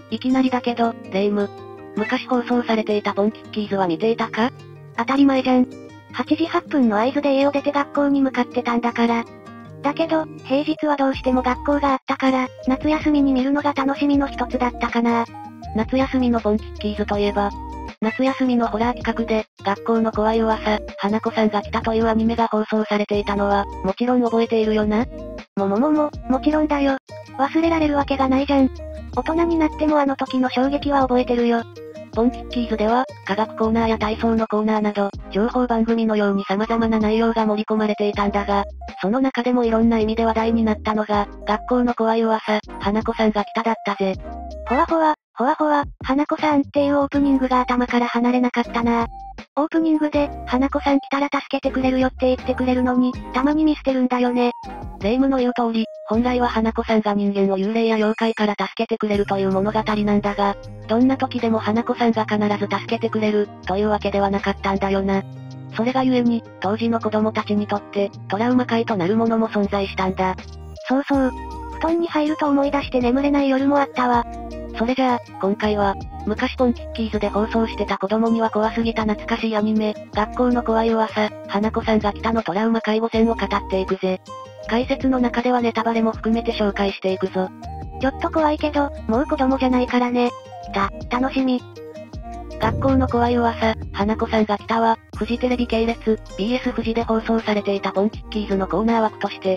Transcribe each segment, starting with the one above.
いきなりだけど、霊夢。昔放送されていたポンキッキーズは見ていたか？ 当たり前じゃん。8時8分の合図で家を出て学校に向かってたんだから。だけど、平日はどうしても学校があったから、夏休みに見るのが楽しみの一つだったかな。 夏休みのポンキッキーズといえば、夏休みのホラー企画で、学校の怖い噂、花子さんが来たというアニメが放送されていたのは、もちろん覚えているよな？ もちろんだよ。忘れられるわけがないじゃん。大人になってもあの時の衝撃は覚えてるよ。 ポンキッキーズでは、科学コーナーや体操のコーナーなど、情報番組のように様々な内容が盛り込まれていたんだが、その中でもいろんな意味で話題になったのが、学校の怖い噂、花子さんが来ただったぜ。 ほわほわ、花子さんっていうオープニングが頭から離れなかったな。オープニングで、花子さん来たら助けてくれるよって言ってくれるのに、たまに見捨てるんだよね。 霊夢の言う通り、本来は花子さんが人間を幽霊や妖怪から助けてくれるという物語なんだが、どんな時でも花子さんが必ず助けてくれる、というわけではなかったんだよな。それがゆえに、当時の子供たちにとって、トラウマ界となるものも存在したんだ。 そう。布団に入ると思い出して眠れない夜もあったわ。 それじゃあ、今回は、昔ポンキッキーズで放送してた子供には怖すぎた懐かしいアニメ、学校の怖い噂、花子さんが来たのトラウマ介護戦を語っていくぜ。解説の中ではネタバレも含めて紹介していくぞ。 ちょっと怖いけど、もう子供じゃないからね。楽しみ。 学校の怖い噂、花子さんが来たは、フジテレビ系列、BS フジで放送されていたポンキッキーズのコーナー枠として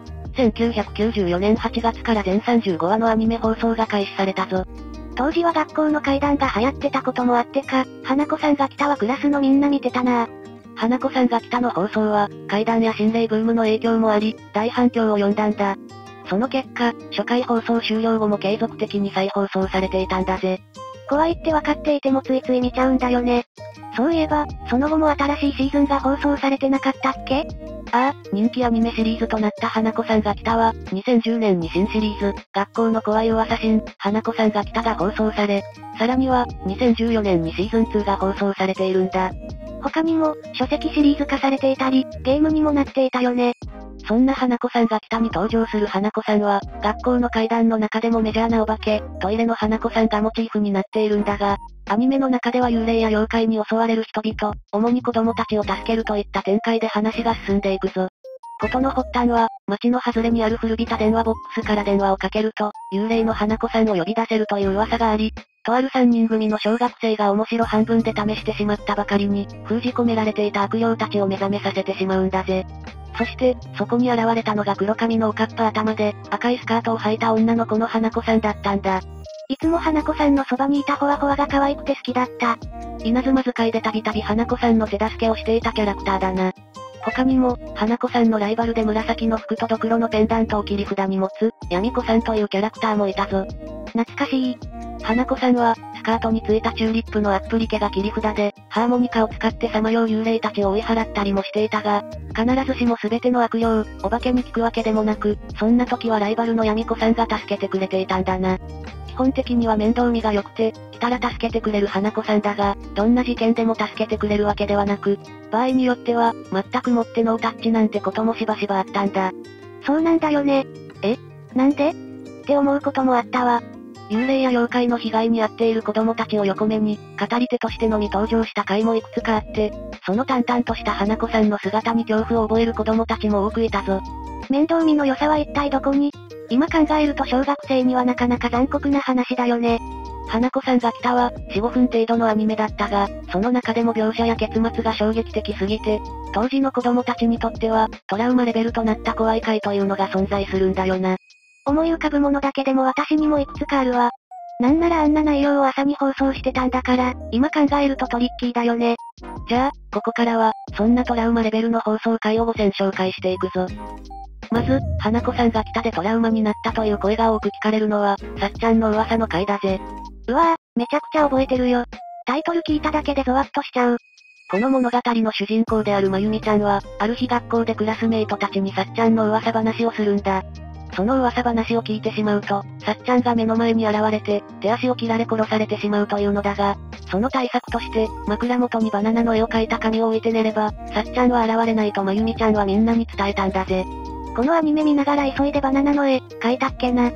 、1994年8月から全35話のアニメ放送が開始されたぞ。 当時は学校の怪談が流行ってたこともあってか、花子さんが来たはクラスのみんな見てたな。 花子さんが来たの放送は、怪談や心霊ブームの影響もあり、大反響を呼んだんだ。その結果、初回放送終了後も継続的に再放送されていたんだぜ。 怖いって分かっていてもついつい見ちゃうんだよね。そういえば、その後も新しいシーズンが放送されてなかったっけ？ ああ、人気アニメシリーズとなった花子さんが来たは、2010年に新シリーズ、学校の怖い噂新、花子さんが来たが放送され、さらには、2014年にシーズン2が放送されているんだ。 他にも、書籍シリーズ化されていたり、ゲームにもなっていたよね。 そんな花子さんが来たに登場する花子さんは、学校の怪談の中でもメジャーなお化け、トイレの花子さんがモチーフになっているんだが、アニメの中では幽霊や妖怪に襲われる人々、主に子供たちを助けるといった展開で話が進んでいくぞ。ことの発端は、街の外れにある古びた電話ボックスから電話をかけると、幽霊の花子さんを呼び出せるという噂があり、とある3人組の小学生が面白半分で試してしまったばかりに、封じ込められていた悪霊たちを目覚めさせてしまうんだぜ。そして、そこに現れたのが黒髪のおかっぱ頭で、赤いスカートを履いた女の子の花子さんだったんだ。 いつも花子さんのそばにいたホワホワが可愛くて好きだった。 稲妻使いでたびたび花子さんの手助けをしていたキャラクターだな。他にも、花子さんのライバルで紫の服とドクロのペンダントを切り札に持つ、闇子さんというキャラクターもいたぞ。 懐かしい。 花子さんは、スカートについたチューリップのアップリケが切り札で、ハーモニカを使ってさまよう幽霊たちを追い払ったりもしていたが、必ずしも全ての悪霊、お化けに効くわけでもなく、そんな時はライバルの闇子さんが助けてくれていたんだな。基本的には面倒見が良くて、来たら助けてくれる花子さんだが、どんな事件でも助けてくれるわけではなく、場合によっては、全くもってノータッチなんてこともしばしばあったんだ。 そうなんだよね。なんで？って思うこともあったわ。 幽霊や妖怪の被害に遭っている子供たちを横目に、語り手としてのみ登場した回もいくつかあって、その淡々とした花子さんの姿に恐怖を覚える子供たちも多くいたぞ。 面倒見の良さは一体どこに？今考えると小学生にはなかなか残酷な話だよね。 花子さんが来たは、4、5分程度のアニメだったが、その中でも描写や結末が衝撃的すぎて、当時の子供たちにとっては、トラウマレベルとなった怖い回というのが存在するんだよな。 思い浮かぶものだけでも私にもいくつかあるわ。なんならあんな内容を朝に放送してたんだから、今考えるとトリッキーだよね。 じゃあ、ここからは、そんなトラウマレベルの放送回を5選紹介していくぞ。まず、花子さんが来たでトラウマになったという声が多く聞かれるのは、さっちゃんの噂の回だぜ。 うわぁ、めちゃくちゃ覚えてるよ。タイトル聞いただけでゾワッとしちゃう。 この物語の主人公であるまゆみちゃんは、ある日学校でクラスメイトたちにさっちゃんの噂話をするんだ。その噂話を聞いてしまうと、さっちゃんが目の前に現れて、手足を切られ殺されてしまうというのだが、その対策として、枕元にバナナの絵を描いた紙を置いて寝れば、さっちゃんは現れないとまゆみちゃんはみんなに伝えたんだぜ。 このアニメ見ながら急いでバナナの絵、描いたっけな。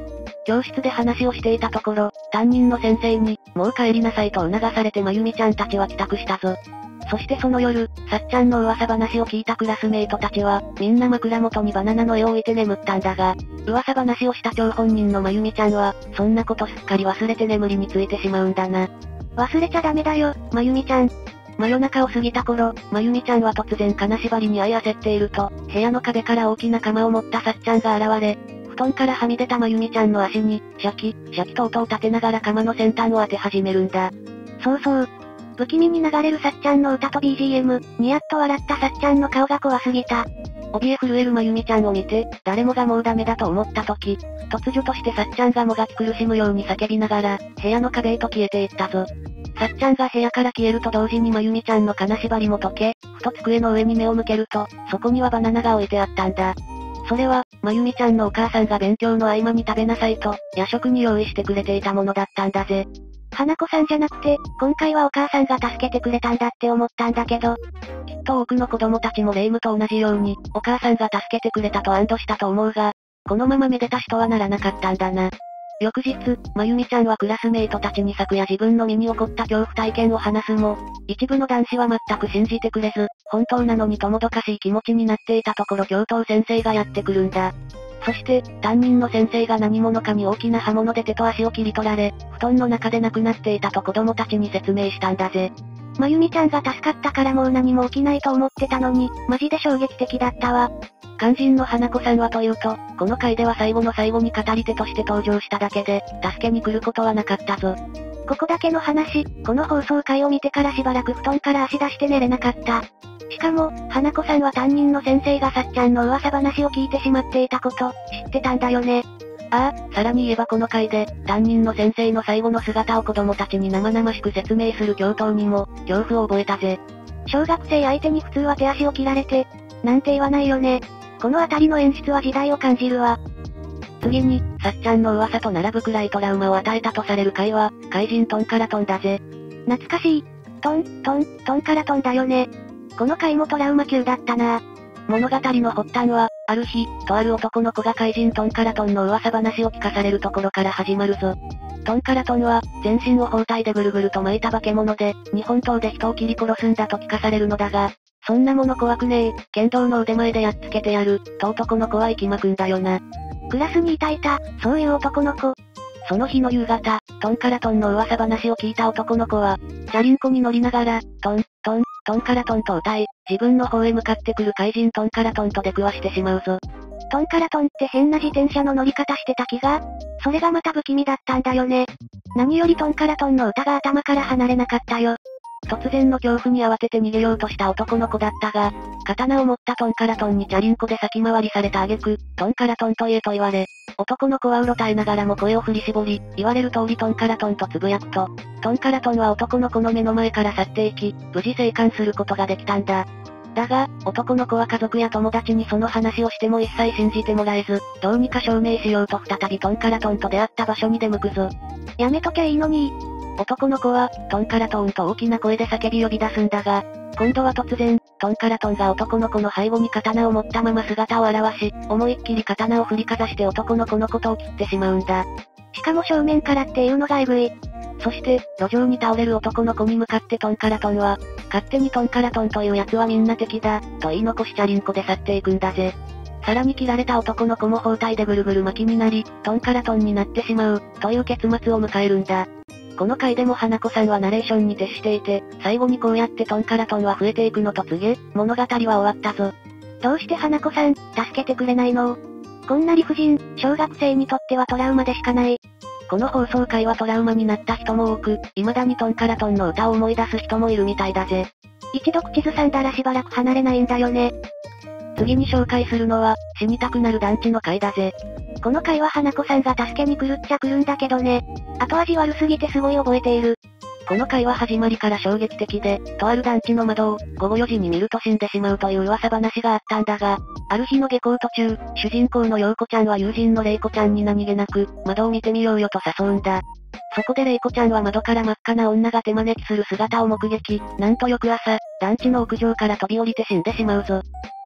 教室で話をしていたところ、担任の先生に、もう帰りなさいと促されてまゆみちゃんたちは帰宅したぞ。そしてその夜、さっちゃんの噂話を聞いたクラスメイトたちは、みんな枕元にバナナの絵を置いて眠ったんだが、噂話をした張本人のまゆみちゃんは、そんなことすっかり忘れて眠りについてしまうんだな。 忘れちゃダメだよ、まゆみちゃん。 真夜中を過ぎた頃、まゆみちゃんは突然金縛りに遭い焦っていると、部屋の壁から大きな鎌を持ったさっちゃんが現れ、布団からはみ出たまゆみちゃんの足に、シャキと音を立てながら鎌の先端を当て始めるんだ。 そうそう。不気味に流れるさっちゃんの歌と BGM、ニヤッと笑ったさっちゃんの顔が怖すぎた。 怯え震えるまゆみちゃんを見て、誰もがもうダメだと思った時、突如としてさっちゃんがもがき苦しむように叫びながら、部屋の壁へと消えていったぞ。さっちゃんが部屋から消えると同時にまゆみちゃんの金縛りも解け、ふと机の上に目を向けると、そこにはバナナが置いてあったんだ。それは、まゆみちゃんのお母さんが勉強の合間に食べなさいと、夜食に用意してくれていたものだったんだぜ。 花子さんじゃなくて、今回はお母さんが助けてくれたんだって思ったんだけど。 きっと多くの子供たちも霊夢と同じように、お母さんが助けてくれたと安堵したと思うが、このままめでたしとはならなかったんだな。翌日、まゆみちゃんはクラスメイトたちに昨夜自分の身に起こった恐怖体験を話すも、一部の男子は全く信じてくれず、本当なのにともどかしい気持ちになっていたところ教頭先生がやってくるんだ。そして、担任の先生が何者かに大きな刃物で手と足を切り取られ、布団の中で亡くなっていたと子供たちに説明したんだぜ。 まゆみちゃんが助かったからもう何も起きないと思ってたのに、マジで衝撃的だったわ。 肝心の花子さんはというと、この回では最後の最後に語り手として登場しただけで、助けに来ることはなかったぞ。 ここだけの話、この放送回を見てからしばらく布団から足出して寝れなかった。しかも、花子さんは担任の先生がさっちゃんの噂話を聞いてしまっていたこと、知ってたんだよね。 ああ、さらに言えばこの回で、担任の先生の最後の姿を子供たちに生々しく説明する教頭にも、恐怖を覚えたぜ。 小学生相手に普通は手足を切られて、なんて言わないよね。このあたりの演出は時代を感じるわ。 次に、さっちゃんの噂と並ぶくらいトラウマを与えたとされる回は、怪人トンカラトンだぜ。 懐かしい。トンカラトンだよね。この回もトラウマ級だったな。 物語の発端は、ある日、とある男の子が怪人トンカラトンの噂話を聞かされるところから始まるぞ。トンカラトンは、全身を包帯でぐるぐると巻いた化け物で、日本刀で人を切り殺すんだと聞かされるのだが、そんなもの怖くねえ、剣道の腕前でやっつけてやる、と男の子は息巻くんだよな。 クラスにいた、そういう男の子。 その日の夕方、トンカラトンの噂話を聞いた男の子は、チャリンコに乗りながら、トンカラトンと歌い、自分の方へ向かってくる怪人トンカラトンと出くわしてしまうぞ。 トンカラトンって変な自転車の乗り方してた気が、それがまた不気味だったんだよね。何よりトンカラトンの歌が頭から離れなかったよ。 突然の恐怖に慌てて逃げようとした男の子だったが、刀を持ったトンカラトンにチャリンコで先回りされた挙句、トンカラトンと言えと言われ、男の子はうろたえながらも声を振り絞り、言われる通りトンカラトンとつぶやくと、トンカラトンは男の子の目の前から去っていき、無事生還することができたんだ。だが、男の子は家族や友達にその話をしても一切信じてもらえず、どうにか証明しようと再びトンカラトンと出会った場所に出向くぞ。 やめときゃいいのに。 男の子は、トンカラトンと大きな声で叫び呼び出すんだが、今度は突然、トンカラトンが男の子の背後に刀を持ったまま姿を現し、思いっきり刀を振りかざして男の子のことを切ってしまうんだ。 しかも正面からっていうのがエグい。 そして、路上に倒れる男の子に向かってトンカラトンは、勝手にトンカラトンという奴はみんな敵だ、と言い残しチャリンコで去っていくんだぜ。さらに切られた男の子も包帯でぐるぐる巻きになり、トンカラトンになってしまう、という結末を迎えるんだ。この回でも花子さんはナレーションに徹していて、最後にこうやってトンカラトンは増えていくのと告げ、物語は終わったぞ。 どうして花子さん、助けてくれないの？こんな理不尽、小学生にとってはトラウマでしかない。 この放送回はトラウマになった人も多く、未だにトンカラトンの歌を思い出す人もいるみたいだぜ。 一度口ずさんだらしばらく離れないんだよね。 次に紹介するのは、死にたくなる団地の回だぜ。 この回は花子さんが助けに来るっちゃ来るんだけどね。後味悪すぎてすごい覚えている。 この回は始まりから衝撃的で、とある団地の窓を、午後4時に見ると死んでしまうという噂話があったんだが、ある日の下校途中、主人公の陽子ちゃんは友人の玲子ちゃんに何気なく、窓を見てみようよと誘うんだ。そこで玲子ちゃんは窓から真っ赤な女が手招きする姿を目撃、なんと翌朝、団地の屋上から飛び降りて死んでしまうぞ。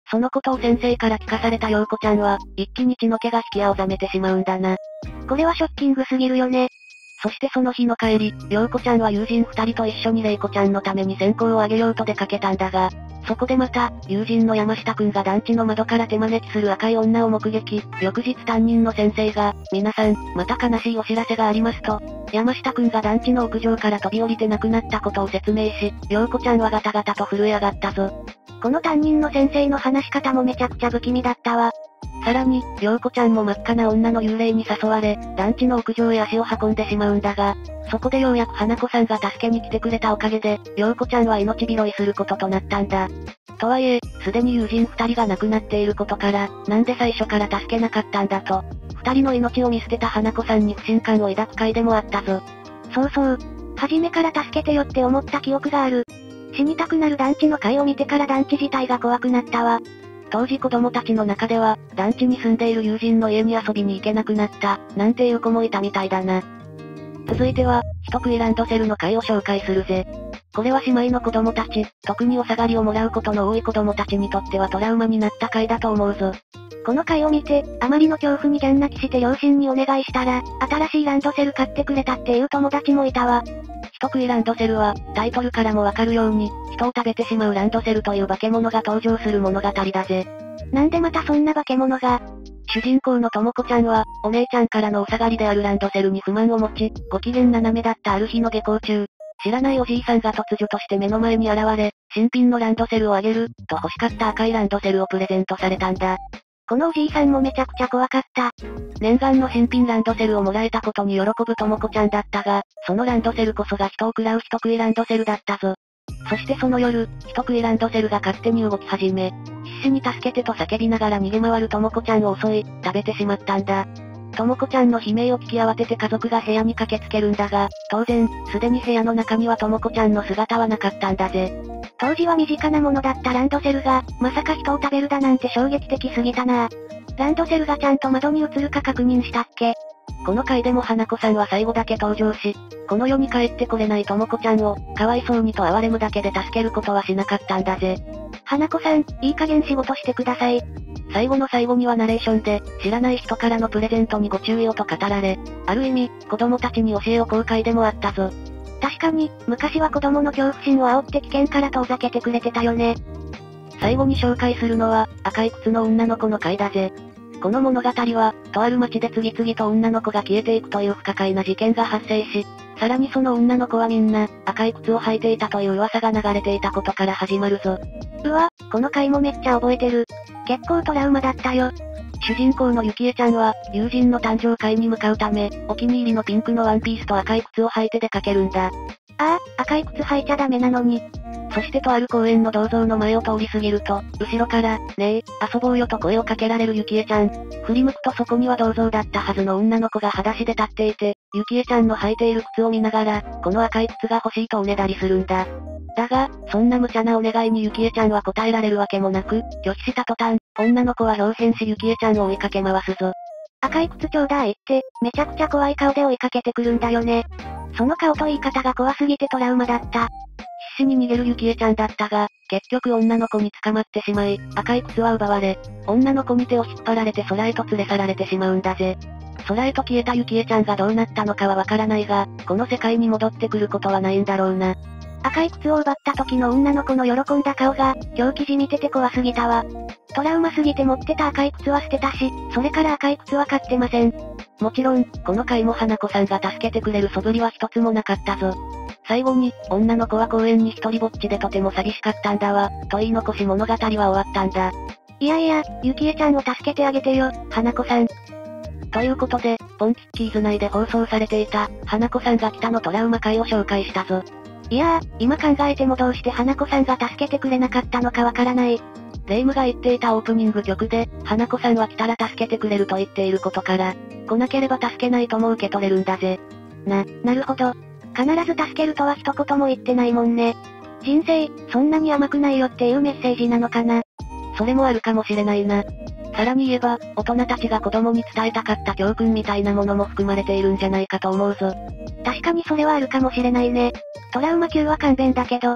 そのことを先生から聞かされた陽子ちゃんは、一気に血の気が引き青ざめてしまうんだな。 これはショッキングすぎるよね。 そしてその日の帰り、陽子ちゃんは友人二人と一緒に玲子ちゃんのために線香をあげようと出かけたんだが、そこでまた、友人の山下くんが団地の窓から手招きする赤い女を目撃。翌日担任の先生が、皆さん、また悲しいお知らせがありますと、山下くんが団地の屋上から飛び降りて亡くなったことを説明し、陽子ちゃんはガタガタと震え上がったぞ。 この担任の先生の話し方もめちゃくちゃ不気味だったわ。 さらに、陽子ちゃんも真っ赤な女の幽霊に誘われ、団地の屋上へ足を運んでしまうんだが、そこでようやく花子さんが助けに来てくれたおかげで、陽子ちゃんは命拾いすることとなったんだ。とはいえ、すでに友人二人が亡くなっていることから、なんで最初から助けなかったんだと、二人の命を見捨てた花子さんに不信感を抱く回でもあったぞ。 そうそう。初めから助けてよって思った記憶がある。死にたくなる団地の回を見てから団地自体が怖くなったわ。 当時子供たちの中では、団地に住んでいる友人の家に遊びに行けなくなった、なんていう子もいたみたいだな。続いては、人食いランドセルの回を紹介するぜ。これは姉妹の子供たち、特にお下がりをもらうことの多い子供たちにとってはトラウマになった回だと思うぞ。 この回を見て、あまりの恐怖にギャン泣きして両親にお願いしたら、新しいランドセル買ってくれたっていう友達もいたわ。 人食いランドセルは、タイトルからもわかるように、人を食べてしまうランドセルという化け物が登場する物語だぜ。 なんでまたそんな化け物が。 主人公のともこちゃんは、お姉ちゃんからのお下がりであるランドセルに不満を持ち、ご機嫌斜めだったある日の下校中、知らないおじいさんが突如として目の前に現れ、新品のランドセルをあげる、と欲しかった赤いランドセルをプレゼントされたんだ。 このおじいさんもめちゃくちゃ怖かった。 念願の新品ランドセルをもらえたことに喜ぶともこちゃんだったが、そのランドセルこそが人を食らう人食いランドセルだったぞ。そしてその夜、人食いランドセルが勝手に動き始め、必死に助けてと叫びながら逃げ回るともこちゃんを襲い、食べてしまったんだ。ともこちゃんの悲鳴を聞き慌てて家族が部屋に駆けつけるんだが、当然、すでに部屋の中にはともこちゃんの姿はなかったんだぜ。 当時は身近なものだったランドセルが、まさか人を食べるだなんて衝撃的すぎたな。ランドセルがちゃんと窓に映るか確認したっけ？ この回でも花子さんは最後だけ登場し、この世に帰ってこれないともこちゃんを、かわいそうにと哀れむだけで助けることはしなかったんだぜ。 花子さん、いい加減仕事してください。 最後の最後にはナレーションで、知らない人からのプレゼントにご注意をと語られ、ある意味、子供たちに教えを公開でもあったぞ。 確かに、昔は子供の恐怖心を煽って危険から遠ざけてくれてたよね。 最後に紹介するのは、赤い靴の女の子の回だぜ。この物語は、とある町で次々と女の子が消えていくという不可解な事件が発生し、さらにその女の子はみんな、赤い靴を履いていたという噂が流れていたことから始まるぞ。 うわ、この回もめっちゃ覚えてる。結構トラウマだったよ。 主人公のゆきえちゃんは、友人の誕生会に向かうため、お気に入りのピンクのワンピースと赤い靴を履いて出かけるんだ。 ああ、赤い靴履いちゃダメなのに。 そしてとある公園の銅像の前を通り過ぎると、後ろから、ねえ、遊ぼうよと声をかけられるゆきえちゃん。振り向くとそこには銅像だったはずの女の子が裸足で立っていて、ゆきえちゃんの履いている靴を見ながら、この赤い靴が欲しいとおねだりするんだ。だが、そんな無茶なお願いにゆきえちゃんは答えられるわけもなく、拒否した途端、女の子は表変しゆきえちゃんを追いかけ回すぞ。 赤い靴ちょうだいって、めちゃくちゃ怖い顔で追いかけてくるんだよね。その顔と言い方が怖すぎてトラウマだった。 必死に逃げるゆきえちゃんだったが、結局女の子に捕まってしまい、赤い靴は奪われ、女の子に手を引っ張られて空へと連れ去られてしまうんだぜ。空へと消えたゆきえちゃんがどうなったのかはわからないが、この世界に戻ってくることはないんだろうな。 赤い靴を奪った時の女の子の喜んだ顔が、今日記事見てて怖すぎたわ。トラウマすぎて持ってた赤い靴は捨てたし、それから赤い靴は買ってません。 もちろん、この回も花子さんが助けてくれる素振りは一つもなかったぞ。最後に、女の子は公園に一人ぼっちでとても寂しかったんだわ、と言い残し物語は終わったんだ。 いやいや、ゆきえちゃんを助けてあげてよ、花子さん。 ということで、ポンキッキーズ内で放送されていた、花子さんが来たのトラウマ回を紹介したぞ。 いやー、今考えてもどうして花子さんが助けてくれなかったのかわからない。 霊夢が言っていたオープニング曲で、花子さんは来たら助けてくれると言っていることから、来なければ助けないとも受け取れるんだぜ。 なるほど。必ず助けるとは一言も言ってないもんね。人生、そんなに甘くないよっていうメッセージなのかな。 それもあるかもしれないな。さらに言えば、大人たちが子供に伝えたかった教訓みたいなものも含まれているんじゃないかと思うぞ。 確かにそれはあるかもしれないね。トラウマ級は勘弁だけど。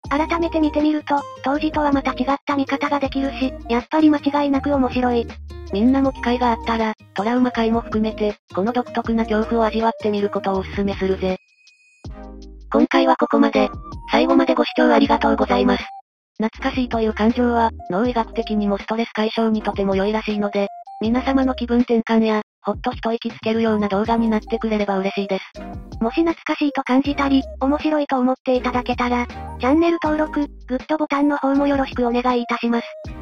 改めて見てみると、当時とはまた違った見方ができるし、やっぱり間違いなく面白い。 みんなも機会があったら、トラウマ回も含めて、この独特な恐怖を味わってみることをお勧めするぜ。今回はここまで。最後までご視聴ありがとうございます。懐かしいという感情は、脳医学的にもストレス解消にとても良いらしいので、皆様の気分転換や、ほっと一息つけるような動画になってくれれば嬉しいです。 もし懐かしいと感じたり、面白いと思っていただけたら、チャンネル登録、グッドボタンの方もよろしくお願いいたします。